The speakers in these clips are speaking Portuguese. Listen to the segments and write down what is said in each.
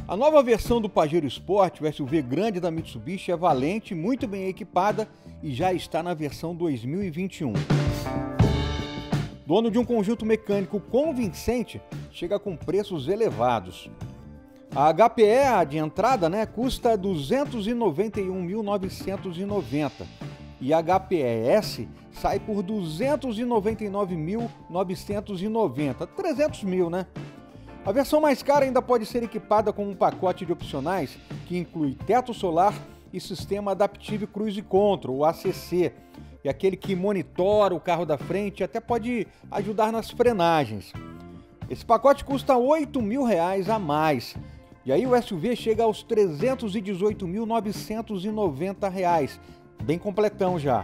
A nova versão do Pajero Sport, o SUV grande da Mitsubishi, é valente, muito bem equipada e já está na versão 2021. Dono de um conjunto mecânico convincente, chega com preços elevados. A HPE, a de entrada, custa R$ 291.990 e a HPE-S sai por R$ 299.990, 300 mil, A versão mais cara ainda pode ser equipada com um pacote de opcionais que inclui teto solar e sistema Adaptive Cruise Control, o ACC, e aquele que monitora o carro da frente e até pode ajudar nas frenagens. Esse pacote custa R$ 8.000 a mais, e aí o SUV chega aos R$ 318.990, bem completão já.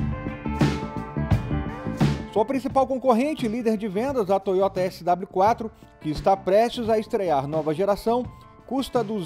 Sua principal concorrente, líder de vendas, a Toyota SW4, que está prestes a estrear nova geração, custa R$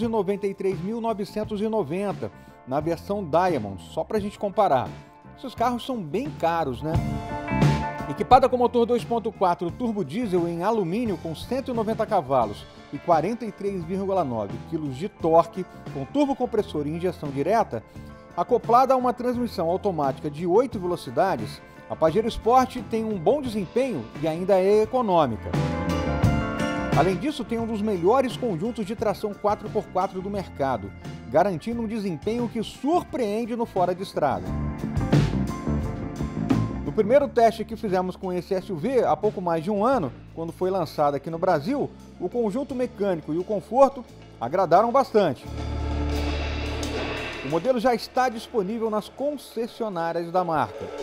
293.990 na versão Diamond, só para a gente comparar. Esses carros são bem caros, Equipada com motor 2.4 turbo diesel em alumínio com 190 cavalos e 43,9 kg de torque, com turbocompressor e injeção direta, acoplada a uma transmissão automática de 8 velocidades, a Pajero Sport tem um bom desempenho e ainda é econômica. Além disso, tem um dos melhores conjuntos de tração 4x4 do mercado, garantindo um desempenho que surpreende no fora de estrada. No primeiro teste que fizemos com esse SUV, há pouco mais de um ano, quando foi lançado aqui no Brasil, o conjunto mecânico e o conforto agradaram bastante. O modelo já está disponível nas concessionárias da marca.